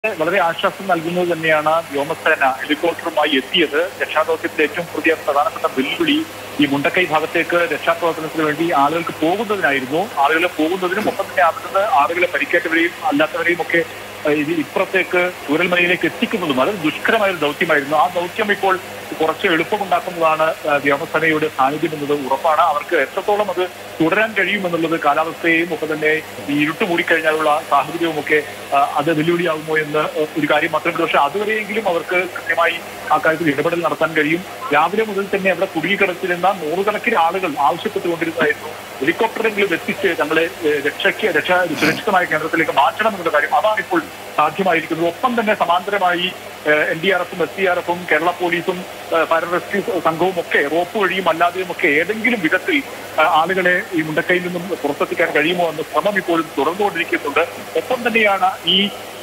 വളരെ ആശ്വാസം നൽകുന്നത് തന്നെയാണ് വ്യോമസേന ഹെലികോപ്റ്ററുമായി എത്തിയത്. രക്ഷാദൗത്യത്തിന്റെ ഏറ്റവും പുതിയ പ്രധാനപ്പെട്ട വെല്ലുവിളി ഈ മുണ്ടക്കൈ ഭാഗത്തേക്ക് രക്ഷാപ്രവർത്തനത്തിന് വേണ്ടി ആളുകൾക്ക് പോകുന്നതിനായിരുന്നു. ആളുകളെ പോകുന്നതിനും ഒപ്പം തന്നെ അവിടുന്ന് ആളുകളെ പരിക്കേറ്റവരെയും അല്ലാത്തവരെയും ഒക്കെ ഇപ്പുറത്തേക്ക് ചൂരൽമലയിലേക്ക് എത്തിക്കുന്നതും അത് ദുഷ്കരമായ ഒരു ദൗത്യമായിരുന്നു. ആ ദൗത്യം ഇപ്പോൾ കുറച്ച് എളുപ്പമുണ്ടാക്കുന്നതാണ് വ്യോമസേനയുടെ സാന്നിധ്യം എന്നത് ഉറപ്പാണ്. അവർക്ക് എത്രത്തോളം അത് തുടരാൻ കഴിയുമെന്നുള്ളത് കാലാവസ്ഥയെയും ഒക്കെ തന്നെ ഈ ഇരുട്ട് മൂടിക്കഴിഞ്ഞാലുള്ള സാഹചര്യവും ഒക്കെ അത് വെല്ലുവിളിയാകുമോ എന്ന് ഒരു കാര്യം മാത്രമേ. പക്ഷേ അതുവരെയെങ്കിലും അവർക്ക് കൃത്യമായി ആ കാര്യത്തിൽ ഇടപെടൽ നടത്താൻ കഴിയും. രാവിലെ മുതൽ തന്നെ അവിടെ കുടുങ്ങിക്കിടച്ചിരുന്ന നൂറുകണക്കിന് ആളുകൾ ആവശ്യപ്പെട്ടുകൊണ്ടിരുന്നതായിരുന്നു ഹെലികോപ്റ്ററെങ്കിലും എത്തിച്ച് തങ്ങളെ സുരക്ഷിതമായ കേന്ദ്രത്തിലേക്ക് മാറ്റണം എന്നുള്ള കാര്യം. അതാണ് ഇപ്പോൾ സാധ്യമായിരിക്കുന്നത്. ഒപ്പം തന്നെ സമാന്തരമായി NDRF-ഉം SDRF-ഉം കേരള പോലീസും ഫയർ റെസ്ക്യൂ സംഘവും ഒക്കെ റോപ്പ് വഴിയും അല്ലാതെയും ഒക്കെ ഏതെങ്കിലും വിധത്തിൽ ആളുകളെ ഈ മുണ്ടക്കൈയിൽ നിന്നും പുറത്തെത്തിക്കാൻ കഴിയുമോ എന്ന ശ്രമം ഇപ്പോഴും തുടർന്നുകൊണ്ടിരിക്കുന്നുണ്ട്. ഒപ്പം തന്നെയാണ് ഈ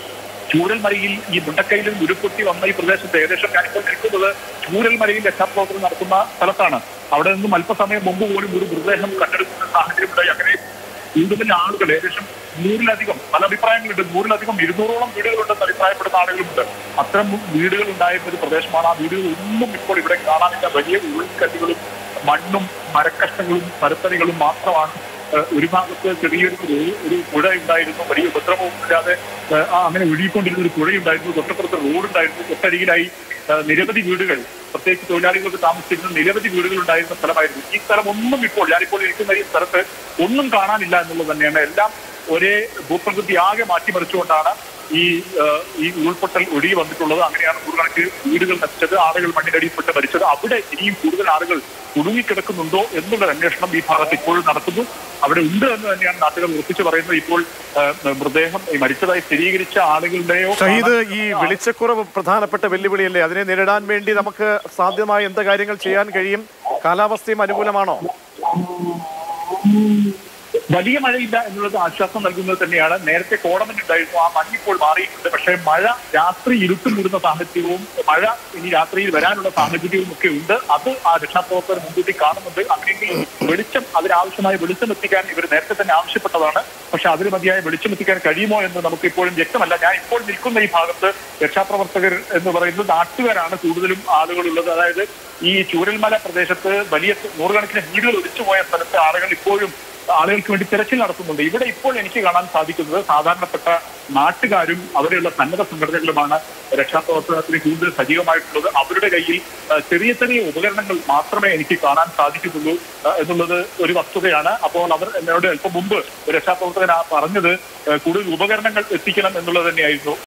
ചൂരൽമലയിൽ ഈ മുണ്ടക്കൈയിൽ നിന്ന് ഉരുൾപൊട്ടി വന്ന ഈ പ്രദേശത്ത് ഏകദേശം ഞാനിപ്പോൾ നിൽക്കുന്നത് ചൂരൽമലയിൽ രക്ഷാപ്രവർത്തനം നടത്തുന്ന സ്ഥലത്താണ്. അവിടെ നിന്നും അല്പസമയം മുമ്പ് പോലും ഒരു മൃതദേഹം കണ്ടെടുക്കുന്ന സാഹചര്യമുണ്ടായി. അങ്ങനെ കൂടുതൽ ആളുകൾ ഏകദേശം 100-ലധികം പല അഭിപ്രായങ്ങളുണ്ട്. 100-ലധികം 200-ഓളം വീടുകളുണ്ടെന്ന് അഭിപ്രായപ്പെടുന്ന ആളുകളുണ്ട്. അത്തരം വീടുകൾ ഉണ്ടായിരുന്ന ഒരു പ്രദേശമാണ്. ആ വീടുകൾ ഒന്നും ഇപ്പോൾ ഇവിടെ കാണാനില്ല. വലിയ ഉരുൾക്കല്ലുകളും മണ്ണും മരക്കഷ്ണങ്ങളും മരത്തണികളും മാത്രമാണ്. ഒരു ഭാഗത്ത് ചെറിയൊരു പുഴ ഉണ്ടായിരുന്നു. വലിയ ഉപദ്രവവും ഇല്ലാതെ അങ്ങനെ ഒഴുകിക്കൊണ്ടിരുന്ന ഒരു പുഴയുണ്ടായിരുന്നു. തൊട്ടപ്പുറത്ത് റോഡുണ്ടായിരുന്നു. തൊട്ടരികിലായി നിരവധി വീടുകൾ, പ്രത്യേകിച്ച് തൊഴിലാളികൾക്ക് താമസിച്ചിരുന്ന നിരവധി വീടുകൾ ഉണ്ടായിരുന്ന സ്ഥലമായിരുന്നു. ഈ സ്ഥലം ഒന്നും ഞാനിപ്പോൾ ഇരിക്കുന്ന ഈ സ്ഥലത്ത് ഒന്നും കാണാനില്ല എന്നുള്ളത് തന്നെയാണ്. എല്ലാം ഒരേ ഭൂപ്രകൃതി ആകെ മാറ്റിമറിച്ചുകൊണ്ടാണ് ഈ ഉരുൾപൊട്ടൽ ഒഴുകി വന്നിട്ടുള്ളത്. അങ്ങനെയാണ് നൂറുകണക്കിന് വീടുകൾ നശിച്ചത്, ആളുകൾ മണ്ണിനടിയിൽപ്പെട്ട് മരിച്ചത്. അവിടെ ഇനിയും കൂടുതൽ ആളുകൾ കുടുങ്ങിക്കിടക്കുന്നുണ്ടോ എന്നുള്ള അന്വേഷണം ഈ ഭാഗത്ത് ഇപ്പോഴും നടക്കുന്നു. അവിടെ ഉണ്ട് എന്ന് തന്നെയാണ് നാട്ടുകാർ ഉറപ്പിച്ചു പറയുന്നത്. ഇപ്പോൾ മൃതദേഹം മരിച്ചതായി സ്ഥിരീകരിച്ച ആളുകളുടെയോ ഈ വെളിച്ചക്കുറവ് പ്രധാനപ്പെട്ട വെല്ലുവിളിയല്ലേ? അതിനെ നേരിടാൻ വേണ്ടി നമുക്ക് സാധ്യമായ എന്ത് കാര്യങ്ങൾ ചെയ്യാൻ കഴിയും? കാലാവസ്ഥയും അനുകൂലമാണോ? വലിയ മഴയില്ല എന്നുള്ളത് ആശ്വാസം നൽകുന്നത് തന്നെയാണ്. നേരത്തെ കോടമഞ്ഞ് ഉണ്ടായിരുന്നു. ആ മഞ്ഞിപ്പോൾ മാറിയിട്ടുണ്ട്. പക്ഷേ മഴ രാത്രി ഇരുട്ടും മൂടുന്ന സാഹചര്യവും മഴ ഇനി രാത്രിയിൽ വരാനുള്ള സാഹചര്യവും ഒക്കെ ഉണ്ട്. അത് ആ രക്ഷാപ്രവർത്തകർ മുൻകൂട്ടി കാണുന്നുണ്ട്. അങ്ങനെയെങ്കിൽ വെളിച്ചം, അതിനാവശ്യമായ വെളിച്ചം എത്തിക്കാൻ ഇവർ നേരത്തെ തന്നെ ആവശ്യപ്പെട്ടതാണ്. പക്ഷെ അതിന് മതിയായ വെളിച്ചം എത്തിക്കാൻ കഴിയുമോ എന്ന് നമുക്ക് ഇപ്പോഴും വ്യക്തമല്ല. ഞാൻ ഇപ്പോൾ നിൽക്കുന്ന ഈ ഭാഗത്ത് രക്ഷാപ്രവർത്തകർ എന്ന് പറയുന്നത് നാട്ടുകാരാണ് കൂടുതലും ആളുകളുള്ളത്. അതായത് ഈ ചൂരൽമല പ്രദേശത്ത് വലിയ നൂറുകണക്കിന് വീടുകൾ ഒലിച്ചുപോയ സ്ഥലത്ത് ആളുകൾക്ക് വേണ്ടി തിരച്ചിൽ നടത്തുന്നുണ്ട്. ഇവിടെ ഇപ്പോൾ എനിക്ക് കാണാൻ സാധിക്കുന്നത് സാധാരണപ്പെട്ട നാട്ടുകാരും അവിടെയുള്ള സന്നദ്ധ സംഘടനകളുമാണ് രക്ഷാപ്രവർത്തനത്തിന് കൂടുതൽ സജീവമായിട്ടുള്ളത്. അവരുടെ കയ്യിൽ ചെറിയ ചെറിയ ഉപകരണങ്ങൾ മാത്രമേ എനിക്ക് കാണാൻ സാധിക്കുന്നുള്ളൂ എന്നുള്ളത് ഒരു വസ്തുതയാണ്. അപ്പോൾ അവർ എന്നോട് അല്പം മുമ്പ് രക്ഷാപ്രവർത്തകൻ പറഞ്ഞത് കൂടുതൽ ഉപകരണങ്ങൾ എത്തിക്കണം എന്നുള്ളത് തന്നെയായിരുന്നു.